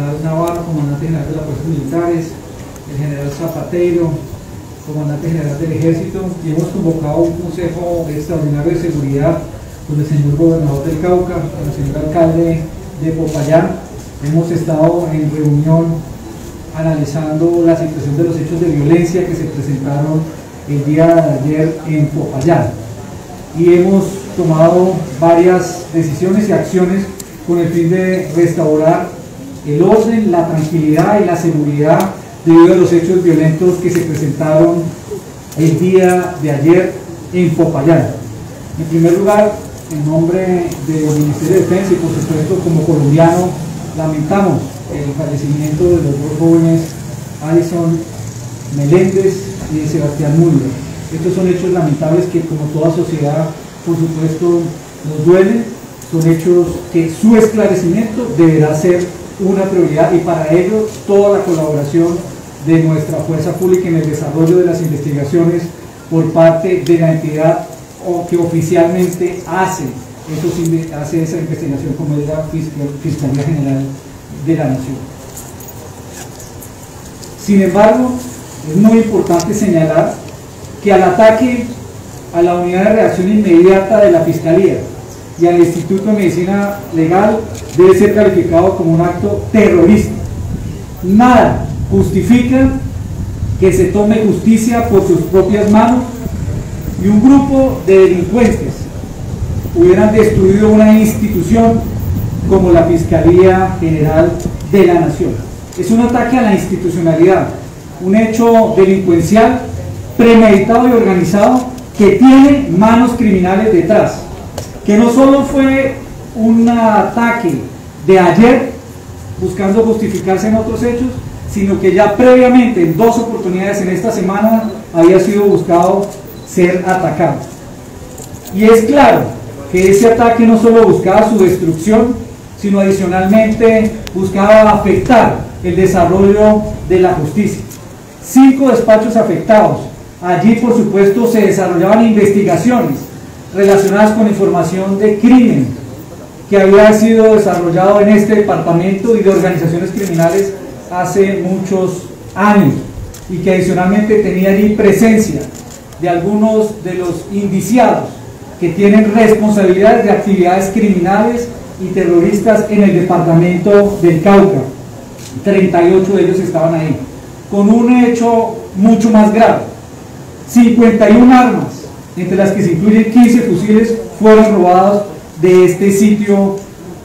Navarro, comandante general de las Fuerzas Militares, el general Zapateiro, comandante general del Ejército, y hemos convocado un consejo extraordinario de seguridad con el señor gobernador del Cauca, con el señor alcalde de Popayán. Hemos estado en reunión analizando la situación de los hechos de violencia que se presentaron el día de ayer en Popayán, y hemos tomado varias decisiones y acciones con el fin de restaurar el orden, la tranquilidad y la seguridad debido a los hechos violentos que se presentaron el día de ayer en Popayán. En primer lugar, en nombre del Ministerio de Defensa y por supuesto como colombiano, lamentamos el fallecimiento de los dos jóvenes Alison Meléndez y de Sebastián Müller. Estos son hechos lamentables que, como toda sociedad, por supuesto nos duelen. Son hechos que su esclarecimiento deberá ser una prioridad, y para ello toda la colaboración de nuestra fuerza pública en el desarrollo de las investigaciones por parte de la entidad que oficialmente hace esa investigación, como es la Fiscalía General de la Nación. Sin embargo, es muy importante señalar que al ataque a la unidad de reacción inmediata de la Fiscalía y al Instituto de Medicina Legal debe ser calificado como un acto terrorista. Nada justifica que se tome justicia por sus propias manos y un grupo de delincuentes hubieran destruido una institución como la Fiscalía General de la Nación. Es un ataque a la institucionalidad, un hecho delincuencial premeditado y organizado que tiene manos criminales detrás, que no solo fue un ataque de ayer buscando justificarse en otros hechos, sino que ya previamente en dos oportunidades en esta semana había sido buscado ser atacado. Y es claro que ese ataque no solo buscaba su destrucción, sino adicionalmente buscaba afectar el desarrollo de la justicia. 5 despachos afectados. Allí, por supuesto, se desarrollaban investigaciones relacionadas con información de crimen que había sido desarrollado en este departamento y de organizaciones criminales hace muchos años, y que adicionalmente tenía allí presencia de algunos de los indiciados que tienen responsabilidades de actividades criminales y terroristas en el departamento del Cauca. 38 de ellos estaban ahí, con un hecho mucho más grave. 51 armas, entre las que se incluyen 15 fusiles, fueron robados de este sitio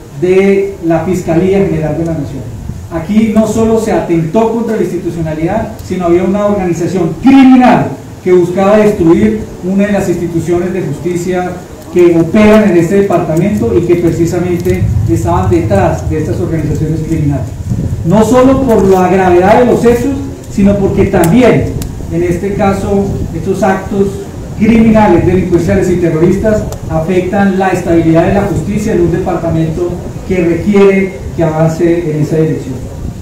de la Fiscalía General de la Nación. Aquí no solo se atentó contra la institucionalidad, sino había una organización criminal que buscaba destruir una de las instituciones de justicia que operan en este departamento y que precisamente estaban detrás de estas organizaciones criminales. No solo por la gravedad de los hechos, sino porque también, en este caso, estos actos criminales, delincuenciales y terroristas afectan la estabilidad de la justicia en un departamento que requiere que avance en esa dirección.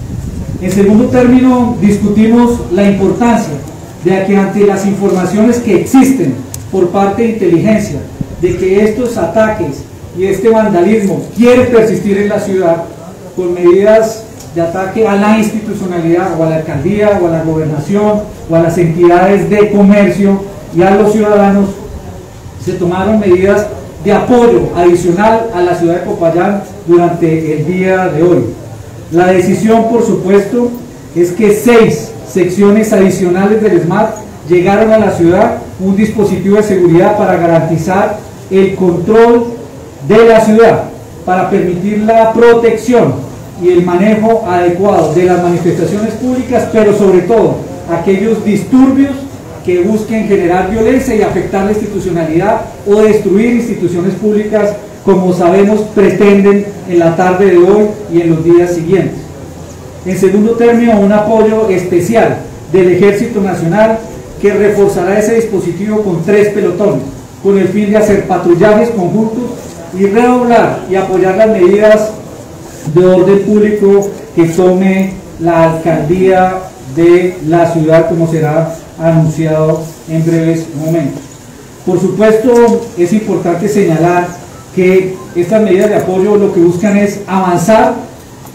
En segundo término, discutimos la importancia de que ante las informaciones que existen por parte de inteligencia de que estos ataques y este vandalismo quiere persistir en la ciudad, con medidas de ataque a la institucionalidad o a la alcaldía o a la gobernación o a las entidades de comercio y a los ciudadanos, se tomaron medidas de apoyo adicional a la ciudad de Popayán durante el día de hoy. La decisión, por supuesto, es que 6 secciones adicionales del SMAT llegaron a la ciudad, un dispositivo de seguridad para garantizar el control de la ciudad, para permitir la protección y el manejo adecuado de las manifestaciones públicas, pero sobre todo aquellos disturbios que busquen generar violencia y afectar la institucionalidad o destruir instituciones públicas, como sabemos pretenden en la tarde de hoy y en los días siguientes. En segundo término, un apoyo especial del Ejército Nacional que reforzará ese dispositivo con 3 pelotones, con el fin de hacer patrullajes conjuntos y redoblar y apoyar las medidas de orden público que tome la alcaldía de la ciudad, como será anunciado en breves momentos. Por supuesto, es importante señalar que estas medidas de apoyo lo que buscan es avanzar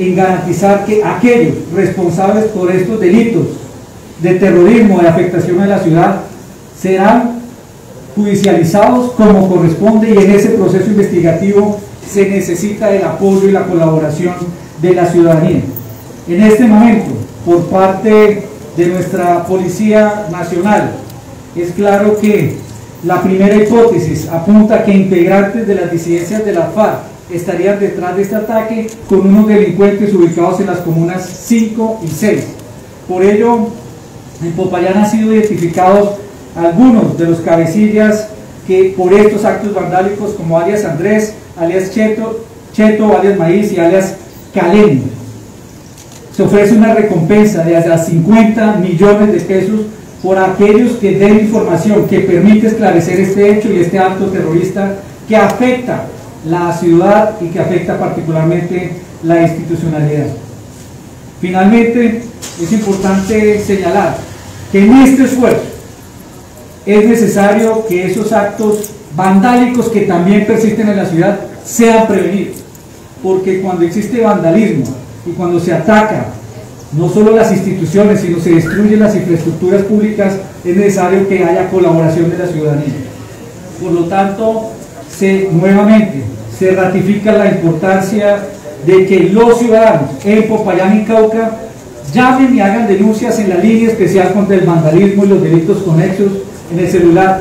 en garantizar que aquellos responsables por estos delitos de terrorismo, de afectación a la ciudad, serán judicializados como corresponde, y en ese proceso investigativo se necesita el apoyo y la colaboración de la ciudadanía. En este momento, por parte de nuestra Policía Nacional, es claro que la primera hipótesis apunta a que integrantes de las disidencias de la FARC estarían detrás de este ataque, con unos delincuentes ubicados en las comunas 5 y 6. Por ello, en Popayán han sido identificados algunos de los cabecillas que por estos actos vandálicos, como alias Andrés, alias Cheto, alias Maíz y alias Caleño. Se ofrece una recompensa de hasta 50 millones de pesos por aquellos que den información que permite esclarecer este hecho y este acto terrorista que afecta la ciudad y que afecta particularmente la institucionalidad. Finalmente, es importante señalar que en este esfuerzo es necesario que esos actos vandálicos que también persisten en la ciudad sean prevenidos, porque cuando existe vandalismo y cuando se ataca no solo las instituciones, sino se destruyen las infraestructuras públicas, es necesario que haya colaboración de la ciudadanía. Por lo tanto, nuevamente se ratifica la importancia de que los ciudadanos en Popayán y Cauca llamen y hagan denuncias en la línea especial contra el vandalismo y los delitos conexos en el celular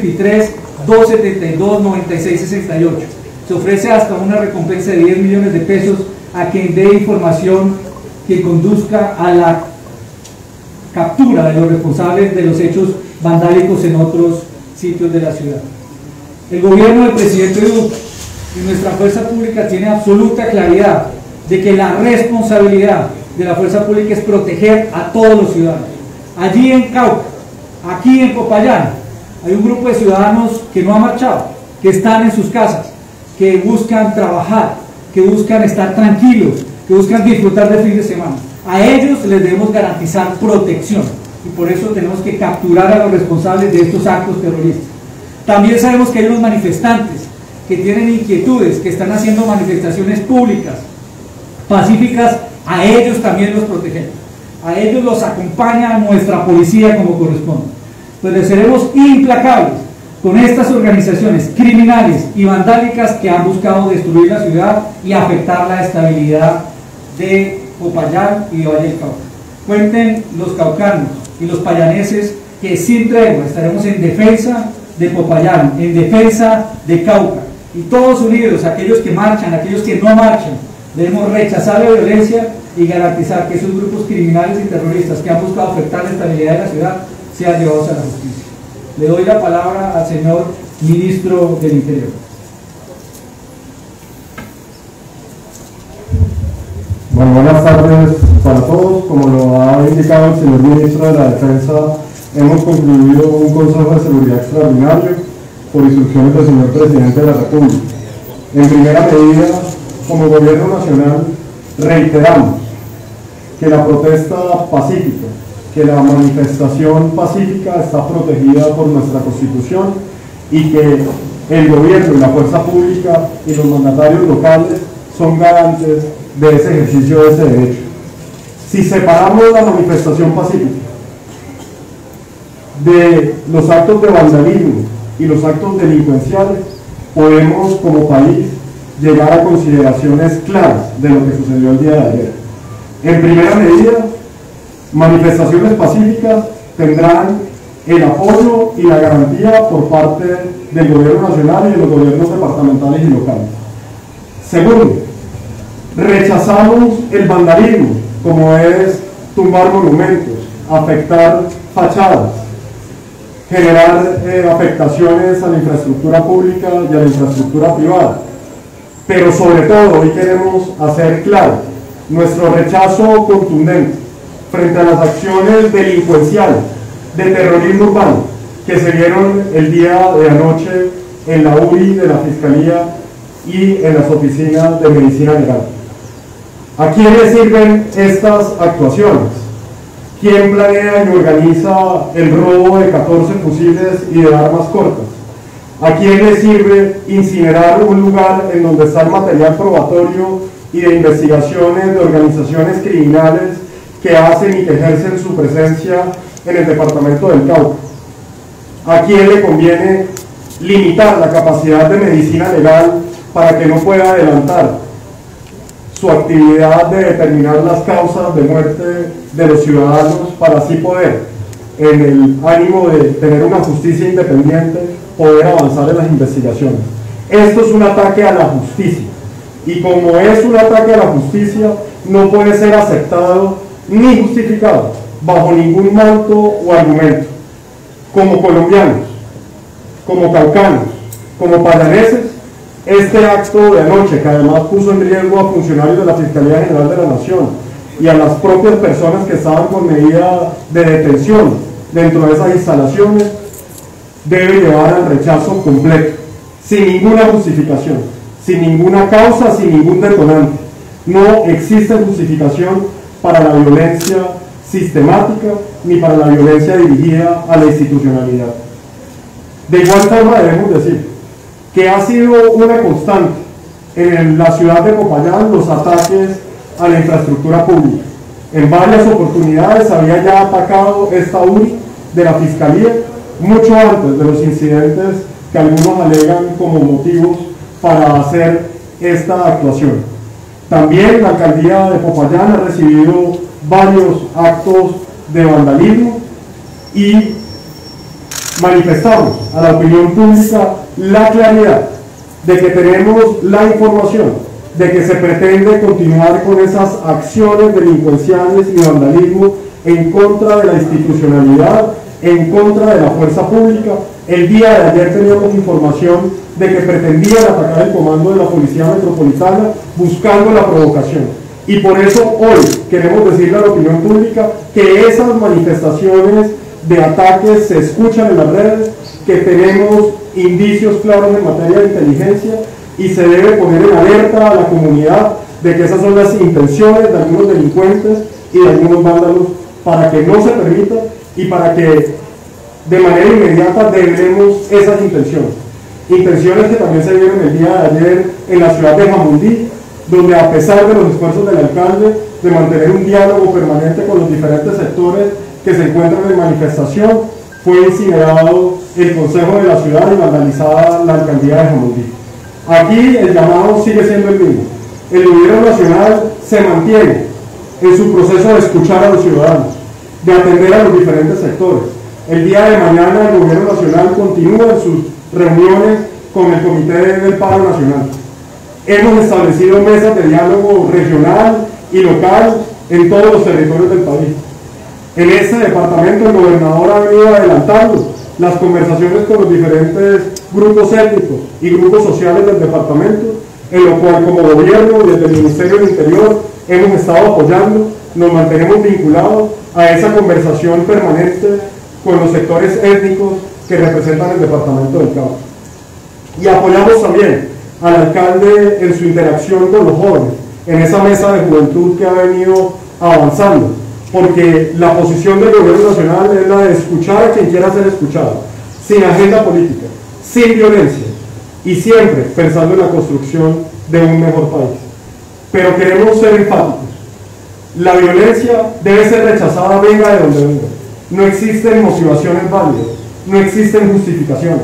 323-272-9668. Se ofrece hasta una recompensa de 10 millones de pesos a quien dé información que conduzca a la captura de los responsables de los hechos vandálicos en otros sitios de la ciudad. El gobierno del presidente Duque y nuestra fuerza pública tiene absoluta claridad de que la responsabilidad de la fuerza pública es proteger a todos los ciudadanos. Allí en Cauca, aquí en Popayán, hay un grupo de ciudadanos que no ha marchado, que están en sus casas, que buscan trabajar, que buscan estar tranquilos, que buscan disfrutar del fin de semana. A ellos les debemos garantizar protección y por eso tenemos que capturar a los responsables de estos actos terroristas. También sabemos que hay unos manifestantes que tienen inquietudes, que están haciendo manifestaciones públicas, pacíficas. A ellos también los protegemos, a ellos los acompaña nuestra policía como corresponde. Entonces seremos implacables con estas organizaciones criminales y vandálicas que han buscado destruir la ciudad y afectar la estabilidad de Popayán y de Valle del Cauca. Cuenten los caucanos y los payaneses que sin tregua estaremos en defensa de Popayán, en defensa de Cauca, y todos unidos, aquellos que marchan, aquellos que no marchan, debemos rechazar la violencia y garantizar que esos grupos criminales y terroristas que han buscado afectar la estabilidad de la ciudad sean llevados a la justicia. Le doy la palabra al señor Ministro del Interior. Bueno, buenas tardes para todos. Como lo ha indicado el señor Ministro de la Defensa, hemos concluido un Consejo de Seguridad extraordinario por instrucciones del señor Presidente de la República. En primera medida, como Gobierno Nacional, reiteramos que la protesta pacífica, que la manifestación pacífica está protegida por nuestra Constitución y que el Gobierno y la fuerza pública y los mandatarios locales son garantes de ese ejercicio de ese derecho. Si separamos la manifestación pacífica de los actos de vandalismo y los actos delincuenciales, podemos como país llegar a consideraciones claras de lo que sucedió el día de ayer. En primera medida, manifestaciones pacíficas tendrán el apoyo y la garantía por parte del Gobierno Nacional y de los gobiernos departamentales y locales. Segundo, rechazamos el vandalismo, como es tumbar monumentos, afectar fachadas, generar afectaciones a la infraestructura pública y a la infraestructura privada. Pero sobre todo, hoy queremos hacer claro nuestro rechazo contundente frente a las acciones delincuenciales de terrorismo urbano que se vieron el día de anoche en la URI de la Fiscalía y en las oficinas de Medicina Legal. ¿A quién le sirven estas actuaciones? ¿Quién planea y organiza el robo de 14 fusiles y de armas cortas? ¿A quién le sirve incinerar un lugar en donde está el material probatorio y de investigaciones de organizaciones criminales que hacen y que ejercen su presencia en el departamento del Cauca. ¿A quién le conviene limitar la capacidad de medicina legal para que no pueda adelantar su actividad de determinar las causas de muerte de los ciudadanos para así poder, en el ánimo de tener una justicia independiente, poder avanzar en las investigaciones? Esto es un ataque a la justicia, y como es un ataque a la justicia, no puede ser aceptado ni justificado bajo ningún manto o argumento. Como colombianos, como caucanos, como payaneses, este acto de anoche, que además puso en riesgo a funcionarios de la Fiscalía General de la Nación y a las propias personas que estaban con medida de detención dentro de esas instalaciones, debe llevar al rechazo completo, sin ninguna justificación, sin ninguna causa, sin ningún detonante. No existe justificación para la violencia sistemática ni para la violencia dirigida a la institucionalidad. De igual forma debemos decir que ha sido una constante en la ciudad de Popayán los ataques a la infraestructura pública. En varias oportunidades había ya atacado esta URI de la Fiscalía, mucho antes de los incidentes que algunos alegan como motivos para hacer esta actuación. También la alcaldía de Popayán ha recibido varios actos de vandalismo y manifestamos a la opinión pública la claridad de que tenemos la información de que se pretende continuar con esas acciones delincuenciales y vandalismo en contra de la institucionalidad, en contra de la fuerza pública. El día de ayer teníamos información de que pretendían atacar el comando de la Policía Metropolitana buscando la provocación. Y por eso hoy queremos decirle a la opinión pública que esas manifestaciones de ataques se escuchan en las redes, que tenemos indicios claros en materia de inteligencia y se debe poner en alerta a la comunidad de que esas son las intenciones de algunos delincuentes y de algunos vándalos, para que no se permita y para que de manera inmediata develemos esas intenciones. Intenciones que también se vieron el día de ayer en la ciudad de Jamundí, donde a pesar de los esfuerzos del alcalde de mantener un diálogo permanente con los diferentes sectores que se encuentran en manifestación, fue incinerado el Consejo de la Ciudad y vandalizada la alcaldía de Jamundí. Aquí el llamado sigue siendo el mismo. El gobierno nacional se mantiene en su proceso de escuchar a los ciudadanos, de atender a los diferentes sectores. El día de mañana el gobierno nacional continúa en sus reuniones con el Comité del Paro Nacional. Hemos establecido mesas de diálogo regional y local en todos los territorios del país. En este departamento el gobernador ha venido adelantando las conversaciones con los diferentes grupos étnicos y grupos sociales del departamento, en lo cual como gobierno desde el Ministerio del Interior hemos estado apoyando, nos mantenemos vinculados a esa conversación permanente con los sectores étnicos que representan el departamento del Cauca. Y apoyamos también al alcalde en su interacción con los jóvenes, en esa mesa de juventud que ha venido avanzando, porque la posición del gobierno nacional es la de escuchar a quien quiera ser escuchado, sin agenda política, sin violencia y siempre pensando en la construcción de un mejor país. Pero queremos ser enfáticos. La violencia debe ser rechazada venga de donde venga. No existen motivaciones válidas, no existen justificaciones.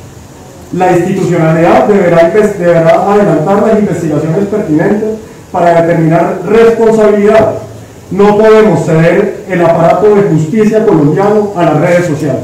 La institucionalidad deberá adelantar las investigaciones pertinentes para determinar responsabilidades. No podemos ceder el aparato de justicia colombiano a las redes sociales.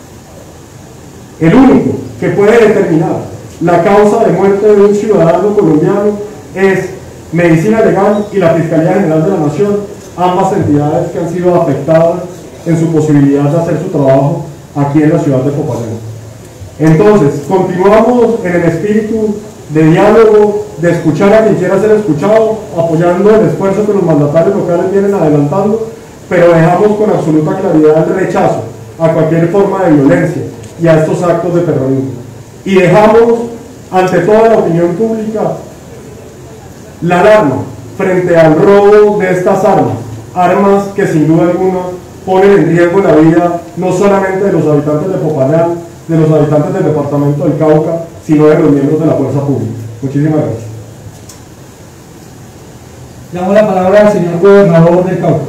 El único que puede determinar la causa de muerte de un ciudadano colombiano es Medicina Legal y la Fiscalía General de la Nación, ambas entidades que han sido afectadas en su posibilidad de hacer su trabajo aquí en la ciudad de Popayán. Entonces, continuamos en el espíritu de diálogo, de escuchar a quien quiera ser escuchado, apoyando el esfuerzo que los mandatarios locales vienen adelantando, pero dejamos con absoluta claridad el rechazo a cualquier forma de violencia y a estos actos de terrorismo. Y dejamos ante toda la opinión pública la alarma frente al robo de estas armas que sin duda alguna ponen en riesgo la vida no solamente de los habitantes de Popayán, de los habitantes del departamento del Cauca, sino de los miembros de la fuerza pública. Muchísimas gracias. Damos la palabra al señor gobernador del Cauca.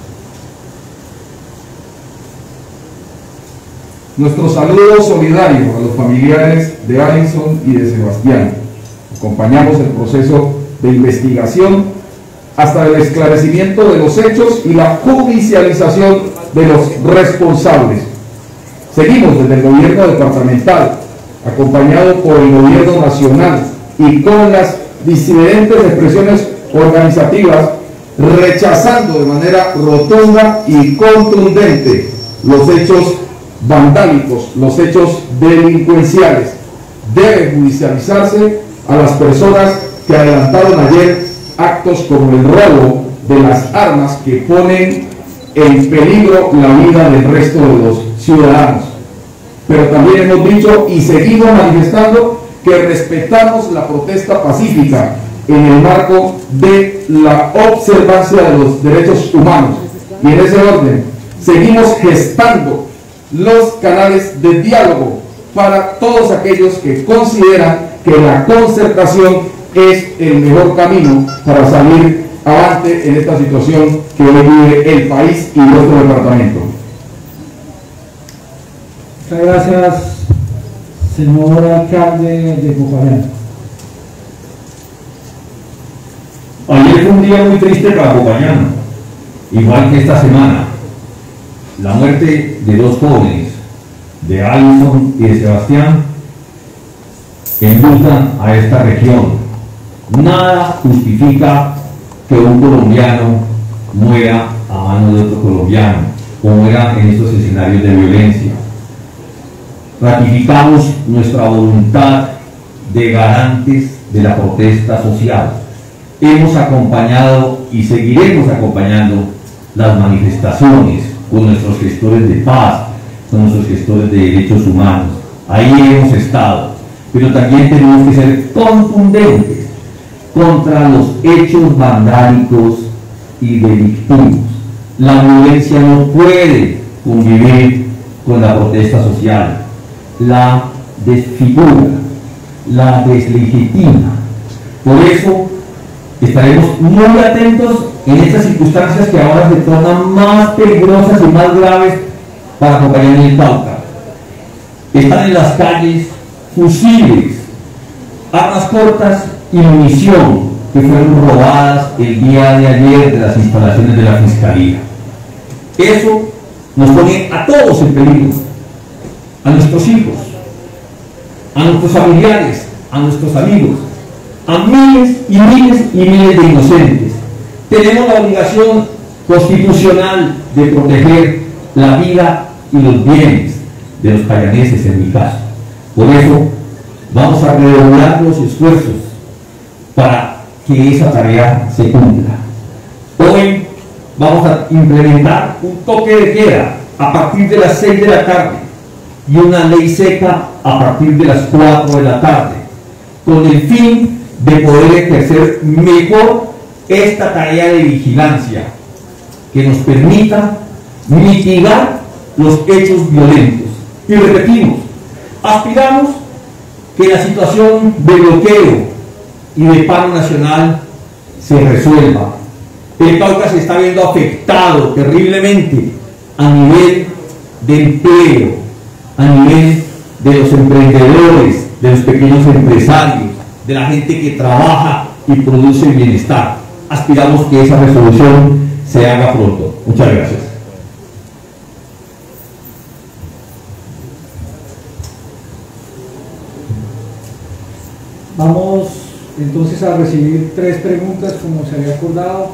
Nuestro saludo solidario a los familiares de Alison y de Sebastián. Acompañamos el proceso de investigación hasta el esclarecimiento de los hechos y la judicialización de los responsables. Seguimos desde el gobierno departamental, acompañado por el gobierno nacional y con las disidentes expresiones organizativas, rechazando de manera rotunda y contundente los hechos vandálicos, los hechos delincuenciales. Debe judicializarse a las personas que adelantaron ayer actos como el robo de las armas que ponen en peligro la vida del resto de los ciudadanos. Pero también hemos dicho y seguimos manifestando que respetamos la protesta pacífica en el marco de la observancia de los derechos humanos. Y en ese orden, seguimos gestando los canales de diálogo para todos aquellos que consideran que la concertación es el mejor camino para salir avante en esta situación que hoy vive el país y nuestro departamento. Muchas gracias, señor alcalde de Popayán. Ayer fue un día muy triste para Popayán, igual que esta semana. La muerte de dos jóvenes, de Alison y de Sebastián, endulzan a esta región. Nada justifica que un colombiano muera a manos de otro colombiano o muera en estos escenarios de violencia. Ratificamos nuestra voluntad de garantes de la protesta social. Hemos acompañado y seguiremos acompañando las manifestaciones con nuestros gestores de paz, con nuestros gestores de derechos humanos. Ahí hemos estado, pero también tenemos que ser contundentes contra los hechos vandálicos y delictivos. La violencia no puede convivir con la protesta social, la desfigura, la deslegitima. Por eso estaremos muy atentos en estas circunstancias que ahora se tornan más peligrosas y más graves para Popayán y el Cauca. Están en las calles fusiles, armas cortas y munición que fueron robadas el día de ayer de las instalaciones de la Fiscalía. Eso nos pone a todos en peligro, a nuestros hijos, a nuestros familiares, a nuestros amigos, a miles y miles y miles de inocentes. Tenemos la obligación constitucional de proteger la vida y los bienes de los payaneses, en mi caso. Por eso vamos a redoblar los esfuerzos para que esa tarea se cumpla. Hoy vamos a implementar un toque de queda a partir de las 6 de la tarde y una ley seca a partir de las 4 de la tarde, con el fin de poder ejercer mejor esta tarea de vigilancia que nos permita mitigar los hechos violentos. Y repetimos, aspiramos que la situación de bloqueo y de paro nacional se resuelva. El Cauca se está viendo afectado terriblemente a nivel de empleo, a nivel de los emprendedores, de los pequeños empresarios, de la gente que trabaja y produce bienestar. Aspiramos que esa resolución se haga pronto. Muchas gracias. Vamos entonces a recibir 3 preguntas como se había acordado.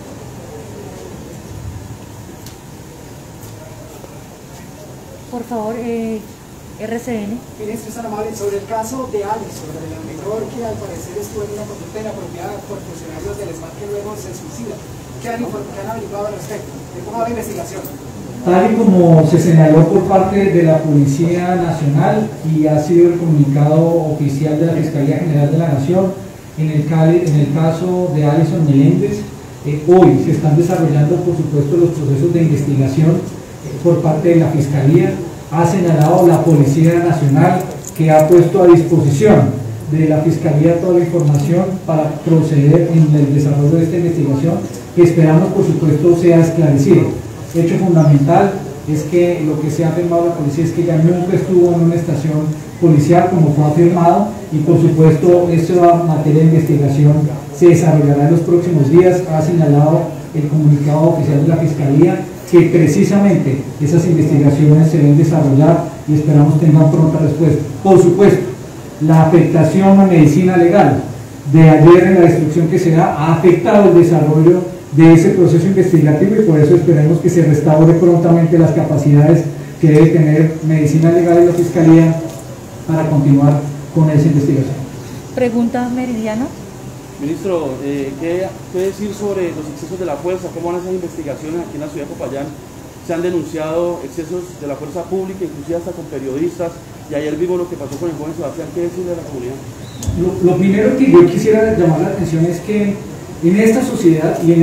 Por favor, RCN. Ministro Sanamable, sobre el caso de Alison, sobre la menor que al parecer estuvo en una conducta inapropiada por funcionarios del SMAT que luego se suicida. ¿Qué han averiguado al respecto? ¿Cómo va la investigación? Tal y como se señaló por parte de la Policía Nacional y ha sido el comunicado oficial de la Fiscalía General de la Nación, en el caso de Alison Meléndez, hoy se están desarrollando, por supuesto, los procesos de investigación por parte de la Fiscalía. Ha señalado la Policía Nacional que ha puesto a disposición de la Fiscalía toda la información para proceder en el desarrollo de esta investigación, que esperamos por supuesto sea esclarecido. Hecho fundamental es que lo que se ha afirmado la policía es que ella nunca estuvo en una estación policial como fue afirmado, y por supuesto esta materia de investigación se desarrollará en los próximos días. Ha señalado el comunicado oficial de la Fiscalía que precisamente esas investigaciones se deben desarrollar y esperamos tengan pronta respuesta. Por supuesto, la afectación a medicina legal de ayer en la destrucción que se da ha afectado el desarrollo de ese proceso investigativo, y por eso esperemos que se restaure prontamente las capacidades que debe tener medicina legal y la Fiscalía para continuar con esa investigación. Pregunta Meridiano. Ministro, ¿qué decir sobre los excesos de la fuerza? ¿Cómo van esas investigaciones aquí en la ciudad de Popayán? Se han denunciado excesos de la fuerza pública, inclusive hasta con periodistas, y ayer vimos lo que pasó con el joven Sebastián. ¿Qué decirle a la comunidad? Lo primero que yo quisiera llamar la atención es que en esta sociedad y en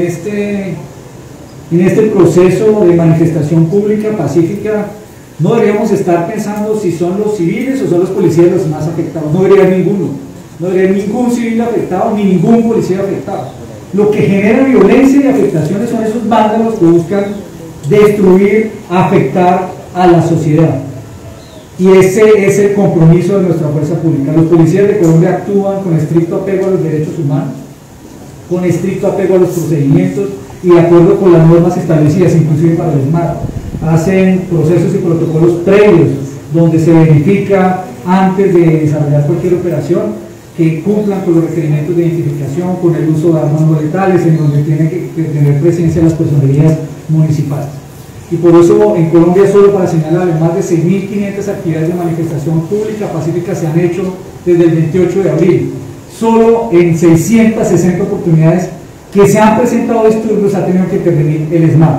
este proceso de manifestación pública pacífica no deberíamos estar pensando si son los civiles o son los policías los más afectados. No debería haber ninguno. No debería haber ningún civil afectado ni ningún policía afectado. Lo que genera violencia y afectaciones son esos vándalos que buscan destruir, afectar a la sociedad. Y ese es el compromiso de nuestra fuerza pública. Los policías de Colombia actúan con estricto apego a los derechos humanos, con estricto apego a los procedimientos y de acuerdo con las normas establecidas, inclusive para el ESMAD. Hacen procesos y protocolos previos donde se verifica antes de desarrollar cualquier operación que cumplan con los requerimientos de identificación, con el uso de armas no letales, en donde tienen que tener presencia las personerías municipales. Y por eso en Colombia, solo para señalar, más de 6.500 actividades de manifestación pública pacífica se han hecho desde el 28 de abril. Solo en 660 oportunidades que se han presentado disturbios ha tenido que intervenir el ESMAD,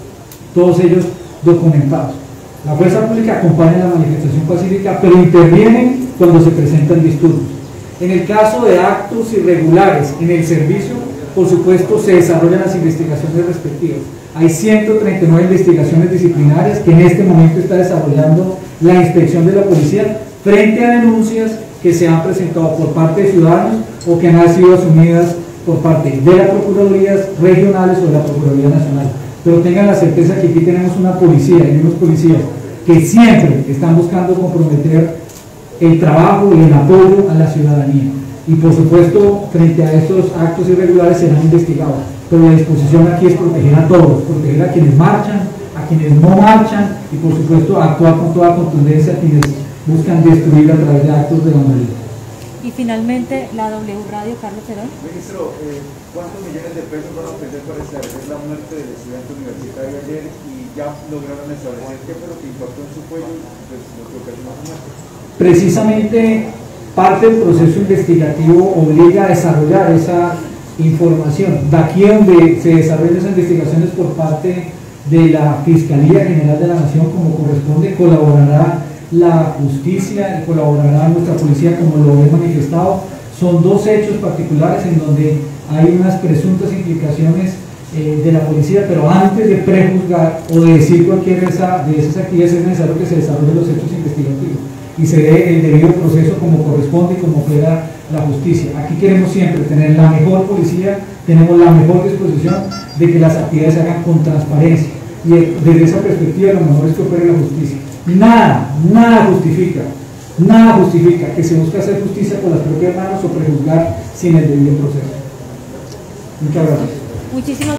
todos ellos documentados. La fuerza pública acompaña la manifestación pacífica, pero intervienen cuando se presentan disturbios. En el caso de actos irregulares en el servicio, por supuesto se desarrollan las investigaciones respectivas. Hay 139 investigaciones disciplinarias que en este momento está desarrollando la inspección de la policía frente a denuncias que se han presentado por parte de ciudadanos o que han sido asumidas por parte de las procuradurías regionales o de la Procuraduría Nacional. Pero tengan la certeza que aquí tenemos una policía y unos policías que siempre están buscando comprometer el trabajo y el apoyo a la ciudadanía. Y por supuesto, frente a estos actos irregulares serán investigados. Pero la disposición aquí es proteger a todos, proteger a quienes marchan, a quienes no marchan y por supuesto actuar con toda contundencia a quienes buscan destruir a través de actos de vandalismo. Y finalmente, la W Radio, Carlos Cerón. Ministro, ¿cuántos millones de pesos van a ofrecer para establecer la muerte del estudiante universitario ayer y ya lograron establecer qué fue lo que impactó en su cuello y pues, lo que ocasionó su muerte? Precisamente parte del proceso investigativo obliga a desarrollar esa información. De aquí donde se desarrollan esas investigaciones por parte de la Fiscalía General de la Nación, como corresponde, colaborará la justicia y colaborará nuestra policía, como lo he manifestado. Son dos hechos particulares en donde hay unas presuntas implicaciones de la policía, pero antes de prejuzgar o de decir cualquiera de esas actividades es necesario que se desarrollen los hechos investigativos y se dé el debido proceso como corresponde y como fuera la justicia. Aquí queremos siempre tener la mejor policía, tenemos la mejor disposición de que las actividades se hagan con transparencia y desde esa perspectiva lo mejor es que opere la justicia. Nada justifica que se busque hacer justicia con las propias manos o prejuzgar sin el debido proceso. Muchas gracias. Muchísimas